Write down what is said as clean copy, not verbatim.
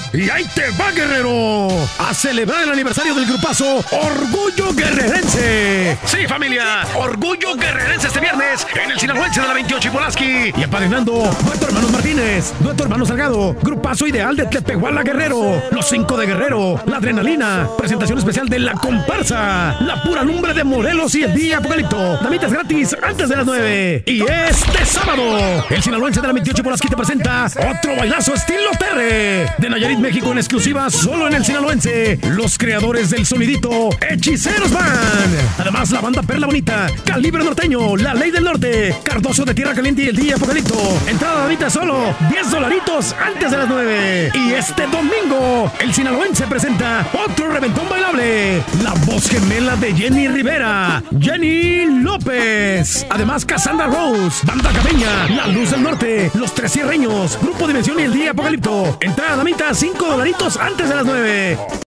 Y ahí te va, guerrero, a celebrar el aniversario del grupazo Orgullo Guerrerense. Sí, familia, Orgullo Guerrerense este viernes en el Sinaloense de la 28 y Pulaski. Y apadrinando Dueto Hermanos Martínez, Dueto Hermanos Salgado, grupazo ideal de Tepehuala Guerrero, Los 5 de Guerrero, La Adrenalina, presentación especial de La Comparsa, La Pura Lumbre de Morelos y El Día Apocalipto. Damitas gratis antes de las 9. Y este sábado, el Sinaloense de la 28 y Pulaski te presenta otro bailazo estilo Terre de Nayarit, México, en exclusiva solo en el Sinaloense. Los creadores del sonidito Hechiceros Band. Además, la banda Perla Bonita, Calibre Norteño, La Ley del Norte, Cardoso de Tierra Caliente y El Día Apocalipto. Entrada ahorita solo $10 antes de las 9. Y este domingo, el Sinaloense presenta otro reventón bailable. La voz gemela de Jenny Rivera, Jenny López. Además, Cassandra Rose, Banda Cabeña, La Luz del Norte, Los Tres Cierreños, Grupo Dimensión y El Día Apocalipto. Entrada, damita, $5 antes de las 9.